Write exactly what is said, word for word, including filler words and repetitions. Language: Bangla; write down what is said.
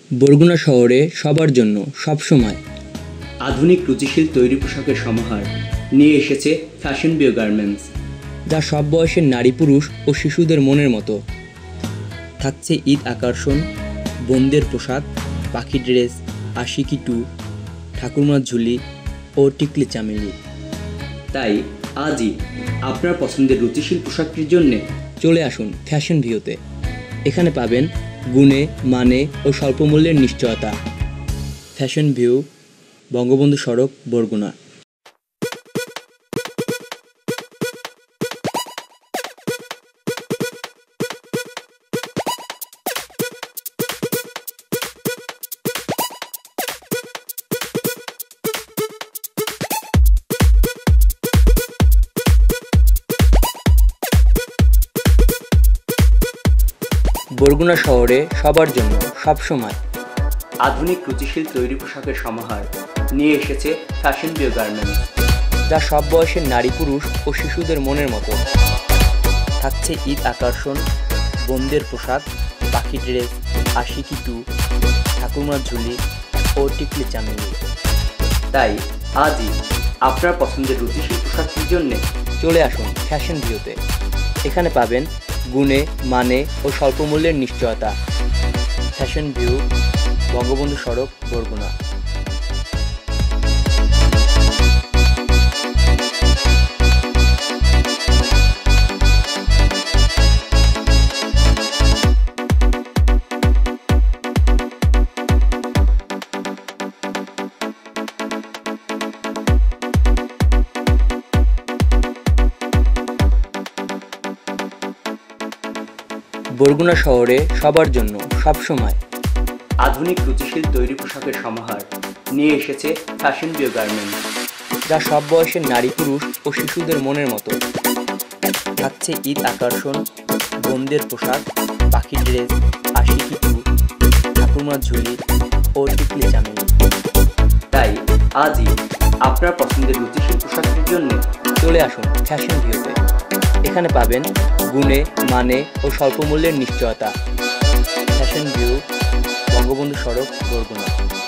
বরগুনা শহরে সবার জন্য সব সময় আধুনিক রুচিশীল তৈরি পোশাকের সমাহার নিয়ে এসেছে ফ্যাশন ভিউ গার্মেন্টস, যা সব বয়সের নারী পুরুষ ও শিশুদের মনের মতো। থাকছে ঈদ আকর্ষণ, বোনদের পোশাক, পাখি ড্রেস, আশিকি টু, ঠাকুরমার ঝুলি ও টিকলি চামেলি। তাই আজই আপনার পছন্দের রুচিশীল পোশাকটির জন্য চলে আসুন ফ্যাশন ভিউতে। এখানে পাবেন গুণে, মানে ও স্বল্প মূল্যের নিশ্চয়তা। ফ্যাশন ভিউ, বঙ্গবন্ধু সড়ক, বরগুনা। বরগুনা শহরে সবার জন্য সব সময় আধুনিক রুচিশীল তৈরি পোশাকের সমাহার নিয়ে এসেছে ফ্যাশন ভিউ গার্মেন্টস, যা সব বয়সের নারী পুরুষ ও শিশুদের মনের মতো। থাকছে ঈদ আকর্ষণ, বোনদের পোশাক, পাখি ড্রেস, আশিকি টু, ঠাকুরমার ঝুলি ও টিকলি চামেলি। তাই আজই আপনার পছন্দের রুচিশীল পোশাকটির জন্য চলে আসুন ফ্যাশন ভিউতে। এখানে পাবেন গুণে, মানে ও স্বল্প মূল্যের নিশ্চয়তা। ফ্যাশন ভিউ, বঙ্গবন্ধু সড়ক, বরগুনা। বরগুনা শহরে সবার জন্য সব সময় আধুনিক রুচিশীল তৈরি পোশাকের সমাহার নিয়ে এসেছে ফ্যাশন ভিউ গার্মেন্টস, যা সব বয়সের নারী পুরুষ ও শিশুদের মনের মতো। থাকছে ঈদ আকর্ষণ, বোনদের পোশাক, পাখি ড্রেস, আশিকি টু, ঠাকুরমার ঝুলি ও টিকলি চামেলি। তাই আজই আপনার পছন্দের রুচিশীল পোশাকটির জন্য চলে আসুন ফ্যাশন ভিউতে। এখানে পাবেন গুণে, মানে ও স্বল্প মূল্যের নিশ্চয়তা। ফ্যাশন ভিউ, বঙ্গবন্ধু সড়ক, বরগুনা।